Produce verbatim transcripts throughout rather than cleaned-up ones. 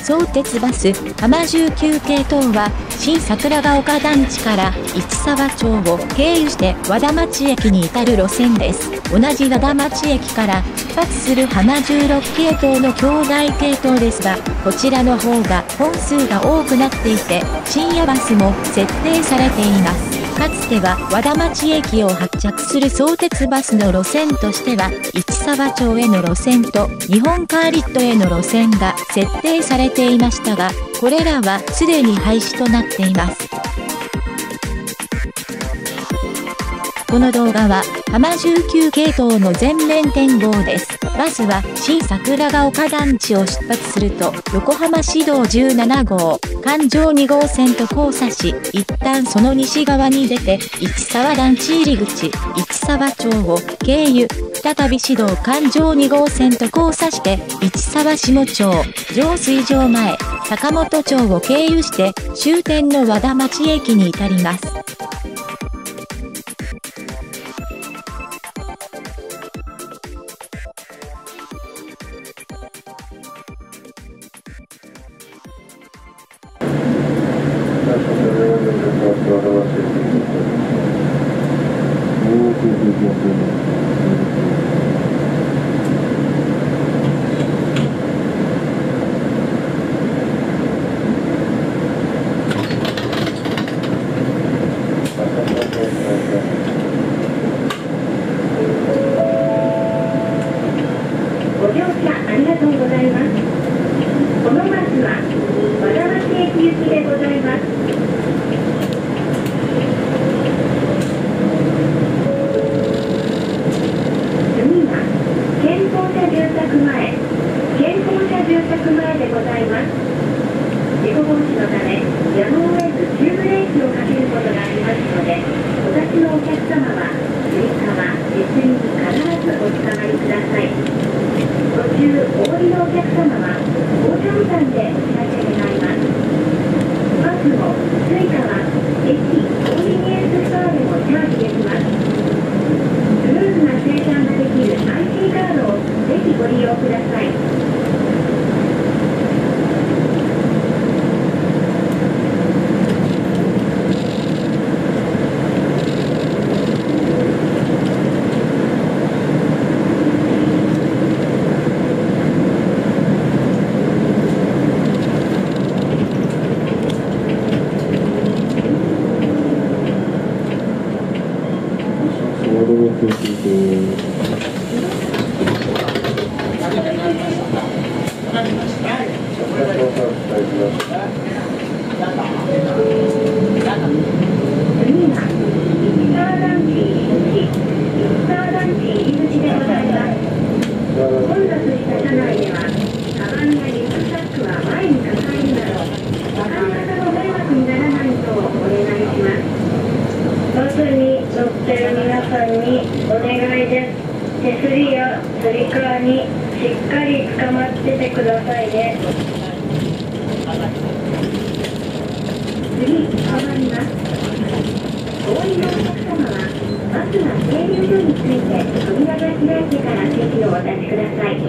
相鉄バス浜じゅうきゅう系統は新桜ヶ丘団地から市沢町を経由して和田町駅に至る路線です。同じ和田町駅から出発する浜じゅうろく系統の兄弟系統ですが、こちらの方が本数が多くなっていて深夜バスも設定されています。かつては和田町駅を発着する相鉄バスの路線としては市沢町への路線と日本カーリットへの路線が設定されていましたが、これらはすでに廃止となっています。この動画は浜じゅうきゅう系統の全面展望です。バスは新桜ヶ丘団地を出発すると横浜市道じゅうななごう環状にごう線と交差し、一旦その西側に出て市沢団地入り口市沢町を経由、再び市道環状にごう線と交差して市沢下町浄水場前坂本町を経由して終点の和田町駅に至ります。 ご乗車ありがとうございます。このバスは和田町駅行きでございます。次は健康者住宅前健康者住宅前でございます。事故防止のためやむを得ず急ブレーキをかけることがありますので、お立ちのお客様はつり革実に必ずおつかまりください。途中お降りのお客様はごじょうさんでお知らせ願います。バスもスイカは駅コンビニエンスストアでもチャージできます。スムーズな生産ができる アイシー カードをぜひご利用ください。手すりやつり革にしっかりつかまっててくださいね。次、変わります。お降りのお客様はバスが停留所について扉が開いてから席をお立ちください。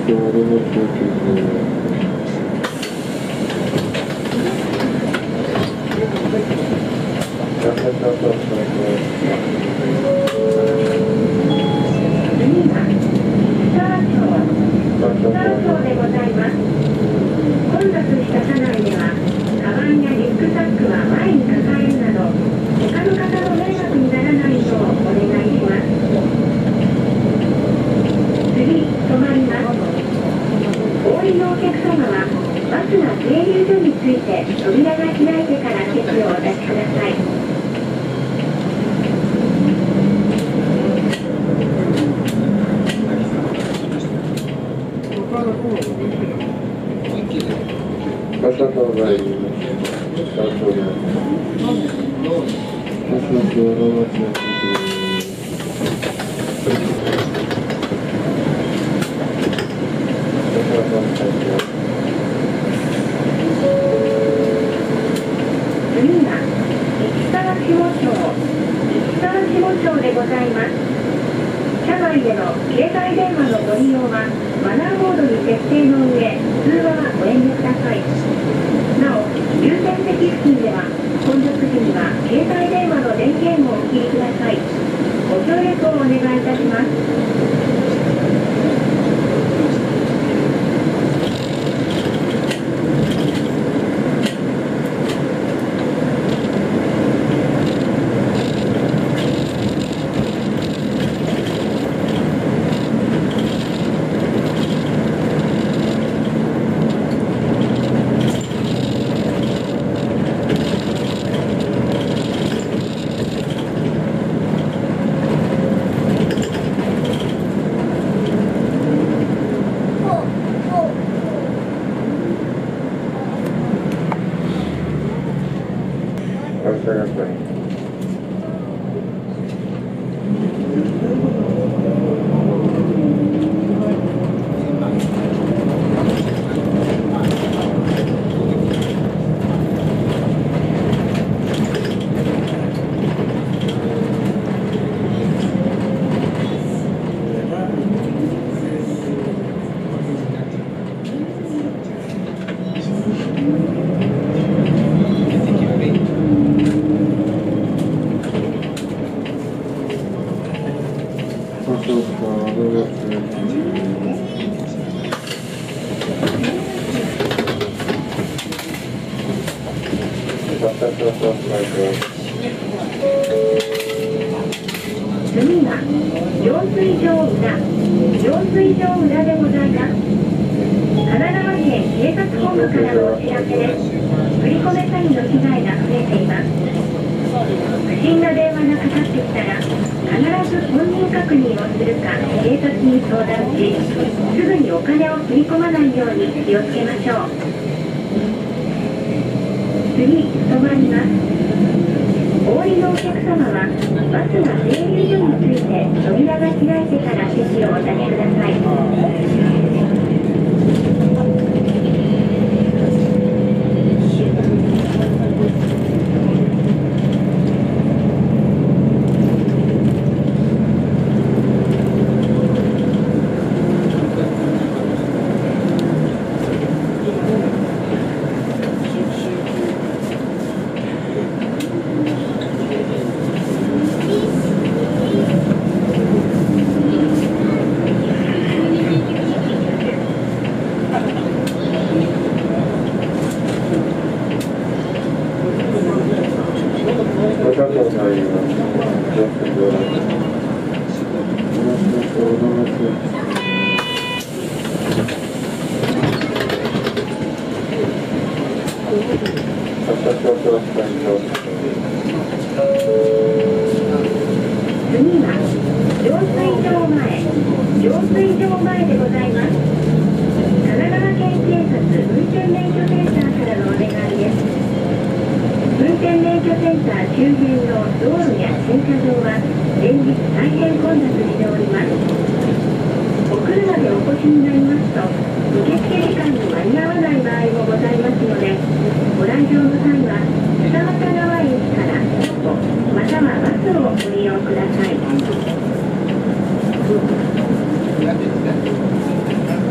ご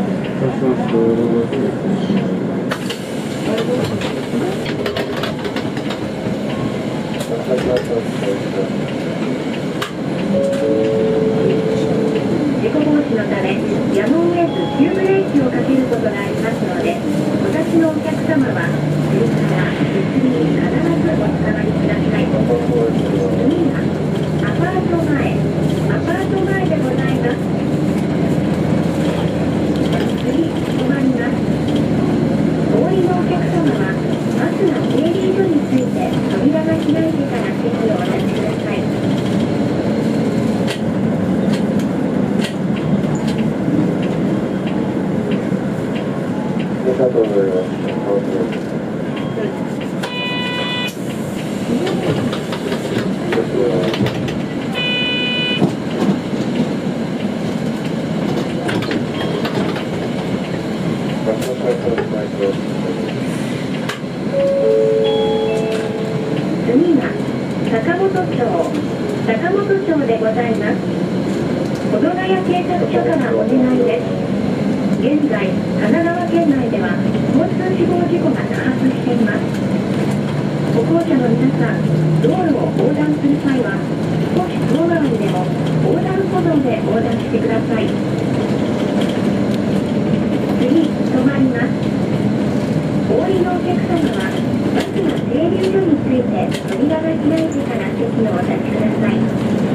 事故防止のため、やむを得ず急ブレーキをかけることがありますので、お立ちのお客様は、次から別に必ずおつかまりください。次は、アパート前、アパート前でございます。次、止まります。お降りのお客様は、バスが停留所について扉が開いてから席をお立ちください。 ありがとうございます。 次は坂本町、坂本町でございます。保土ヶ谷警察署からお願いです。現在、神奈川県内では交通死亡事故が多発しています。歩行者の皆さん、道路を横断する際は、少し遠回りでも横断歩道で横断してください。次、止まります。お降りのお客様は、バスが停留所について扉が開いてから席をお立ちください。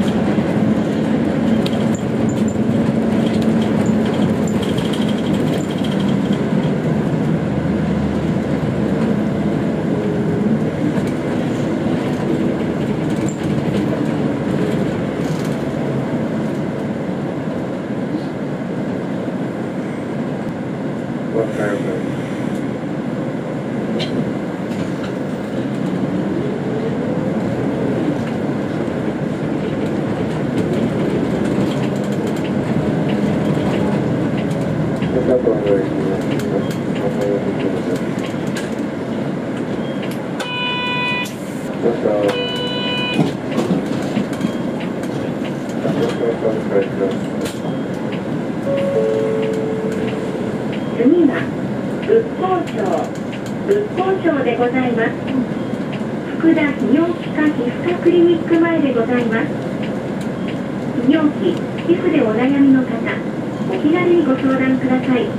次は仏光町、仏光町でございます。福田泌尿器科皮膚科クリニック前でございます。泌尿器、皮膚でお悩みの方、お気軽にご相談ください。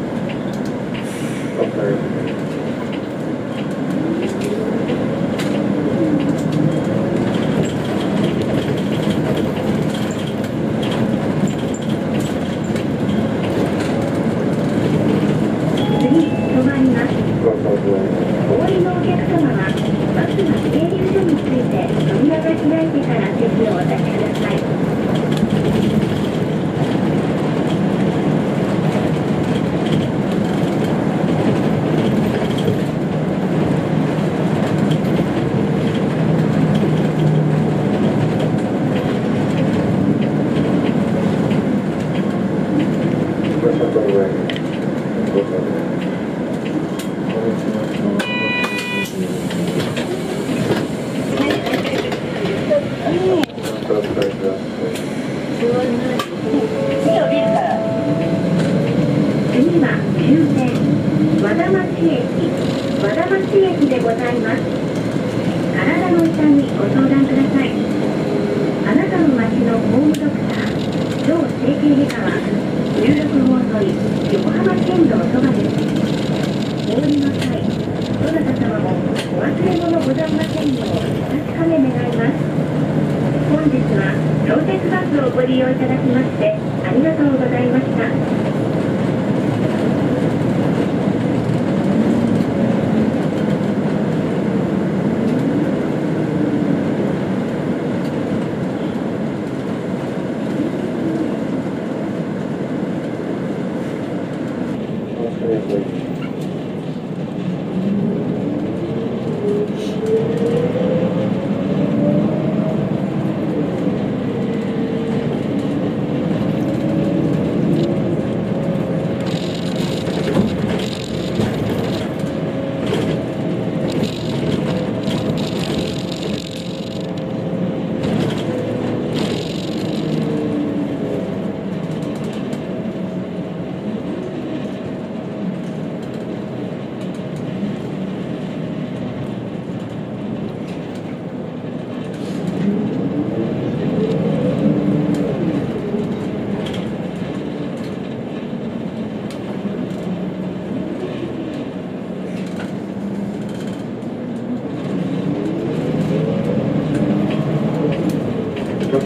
ご利用いただきましてありがとうございました。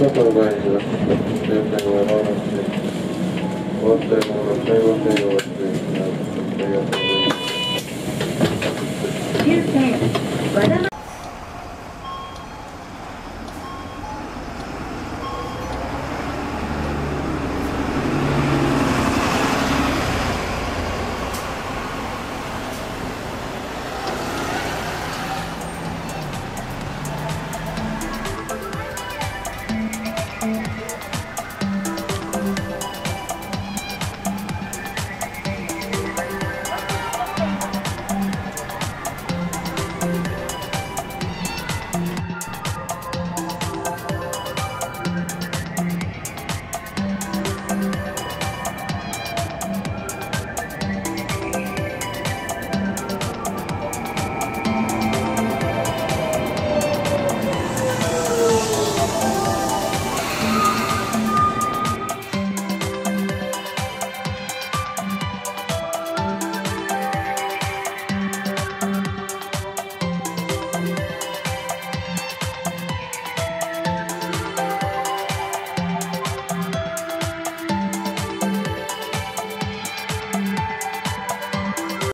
がとうございます。終点はまもなくです。終わったような会話制をお忘れください。ありがとうございます。 終点和田